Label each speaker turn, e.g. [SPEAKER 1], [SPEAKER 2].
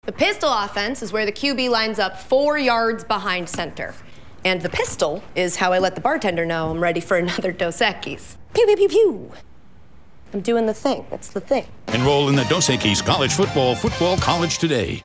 [SPEAKER 1] The pistol offense is where the QB lines up 4 yards behind center. And the pistol is how I let the bartender know I'm ready for another Dos Equis. Pew, pew, pew, pew. I'm doing the thing. That's the thing.
[SPEAKER 2] Enroll in the Dos Equis College Football College today.